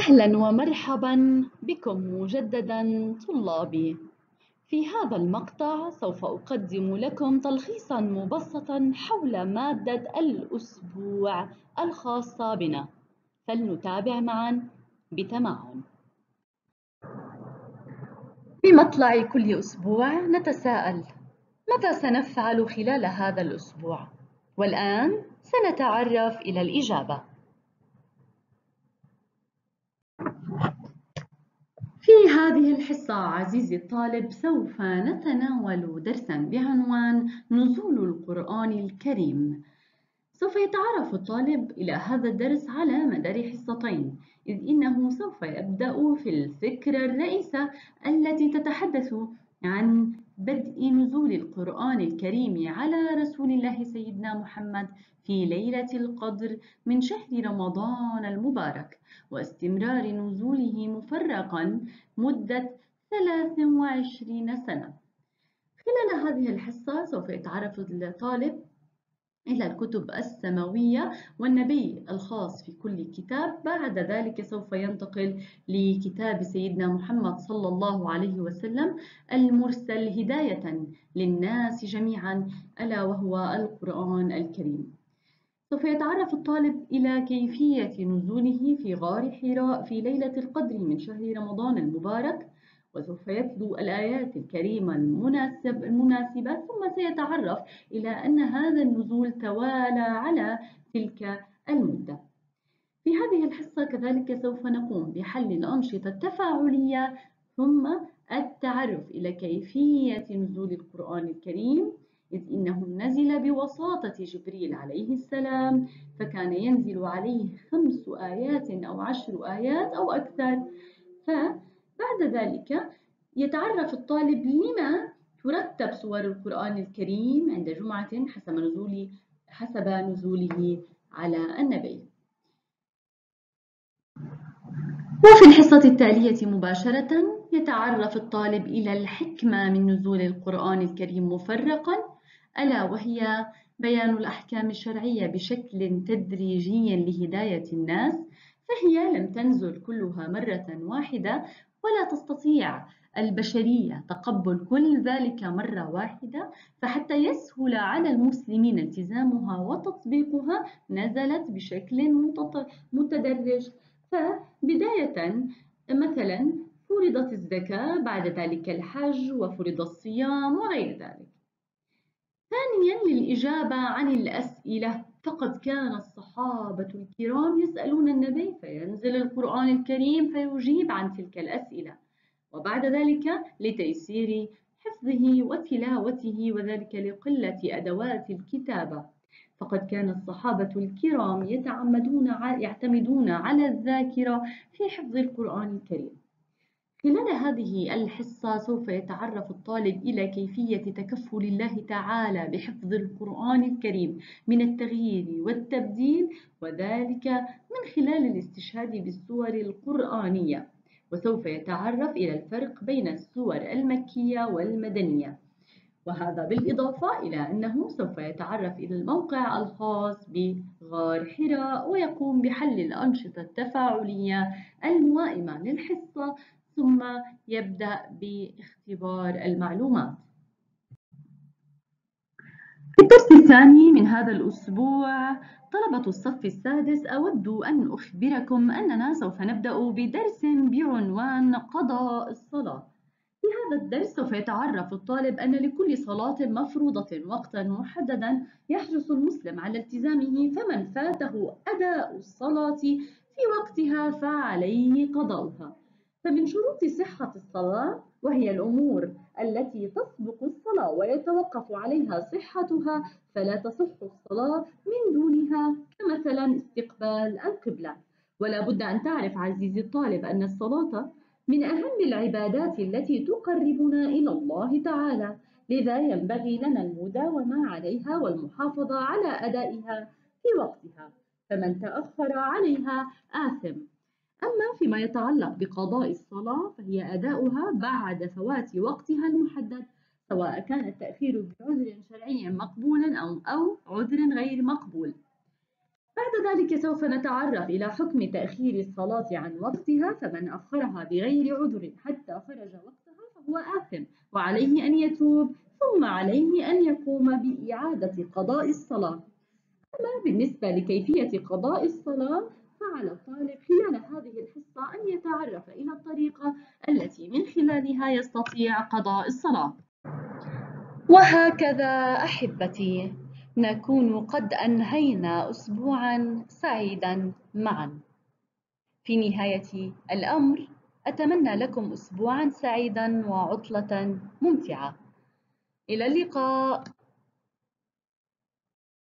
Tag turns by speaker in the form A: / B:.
A: أهلا ومرحبا بكم مجددا طلابي. في هذا المقطع سوف أقدم لكم تلخيصا مبسطا حول مادة الأسبوع الخاصة بنا، فلنتابع معا بتمعن. بمطلع كل أسبوع نتساءل: ماذا سنفعل خلال هذا الأسبوع؟ والآن سنتعرف إلى الإجابة. في هذه الحصة عزيزي الطالب سوف نتناول درسا بعنوان نزول القرآن الكريم. سوف يتعرف الطالب إلى هذا الدرس على مدار حصتين، إذ إنه سوف يبدأ في الفكرة الرئيسة التي تتحدث عن بدء نزول القرآن الكريم على رسول الله سيدنا محمد في ليلة القدر من شهر رمضان المبارك، واستمرار نزوله مفرقا مدة 23 سنة. خلال هذه الحصة سوف يتعرف الطالب إلى الكتب السماوية والنبي الخاص في كل كتاب. بعد ذلك سوف ينتقل لكتاب سيدنا محمد صلى الله عليه وسلم المرسل هداية للناس جميعا، ألا وهو القرآن الكريم. سوف يتعرف الطالب إلى كيفية نزوله في غار حراء في ليلة القدر من شهر رمضان المبارك، وسوف يتلو الآيات الكريمة المناسبة، ثم سيتعرف إلى أن هذا النزول توالى على تلك المدة. في هذه الحصة كذلك سوف نقوم بحل الأنشطة التفاعلية، ثم التعرف إلى كيفية نزول القرآن الكريم، إذ إنه نزل بواسطة جبريل عليه السلام، فكان ينزل عليه 5 آيات أو 10 آيات أو أكثر. فبعد ذلك يتعرف الطالب لما ترتب سور القرآن الكريم عند جمعة حسب نزوله على النبي. وفي الحصة التالية مباشرة يتعرف الطالب إلى الحكمة من نزول القرآن الكريم مفرقا، ألا وهي بيان الأحكام الشرعية بشكل تدريجي لهداية الناس، فهي لم تنزل كلها مرة واحدة، ولا تستطيع البشرية تقبل كل ذلك مرة واحدة، فحتى يسهل على المسلمين التزامها وتطبيقها نزلت بشكل متدرج. فبداية مثلا فرضت الزكاة، بعد ذلك الحج، وفرض الصيام وغير ذلك. ثانيا للإجابة عن الأسئلة، فقد كان الصحابة الكرام يسألون النبي فينزل القرآن الكريم فيجيب عن تلك الأسئلة، وبعد ذلك لتيسير حفظه وتلاوته، وذلك لقلة أدوات الكتابة، فقد كان الصحابة الكرام يعتمدون على الذاكرة في حفظ القرآن الكريم. خلال هذه الحصة سوف يتعرف الطالب إلى كيفية تكفل الله تعالى بحفظ القرآن الكريم من التغيير والتبديل، وذلك من خلال الاستشهاد بالسور القرآنية، وسوف يتعرف إلى الفرق بين السور المكية والمدنية، وهذا بالإضافة إلى أنه سوف يتعرف إلى الموقع الخاص بغار حراء، ويقوم بحل الأنشطة التفاعلية الموائمة للحصة، ثم يبدأ باختبار المعلومات. في الدرس الثاني من هذا الأسبوع طلبة الصف السادس، أود أن أخبركم أننا سوف نبدأ بدرس بعنوان قضاء الصلاة. في هذا الدرس سوف يتعرف الطالب أن لكل صلاة مفروضة وقتا محددا يحرص المسلم على التزامه، فمن فاته أداء الصلاة في وقتها فعليه قضاؤها. فمن شروط صحة الصلاة، وهي الأمور التي تسبق الصلاة ويتوقف عليها صحتها، فلا تصح الصلاة من دونها، كمثلا استقبال القبلة. ولا بد أن تعرف عزيزي الطالب أن الصلاة من أهم العبادات التي تقربنا إلى الله تعالى، لذا ينبغي لنا المداومة عليها والمحافظة على أدائها في وقتها، فمن تأخر عليها آثم. أما فيما يتعلق بقضاء الصلاة فهي أداؤها بعد فوات وقتها المحدد، سواء كان التأخير بعذر شرعي مقبول أو عذر غير مقبول. بعد ذلك سوف نتعرف إلى حكم تأخير الصلاة عن وقتها، فمن أخرها بغير عذر حتى خرج وقتها فهو آثم وعليه أن يتوب، ثم عليه أن يقوم بإعادة قضاء الصلاة. أما بالنسبة لكيفية قضاء الصلاة، فعلى الطالب خلال هذه الحصة أن يتعرف إلى الطريقة التي من خلالها يستطيع قضاء الصلاة. وهكذا أحبتي نكون قد أنهينا أسبوعا سعيدا معا. في نهاية الأمر أتمنى لكم أسبوعا سعيدا وعطلة ممتعة. إلى اللقاء.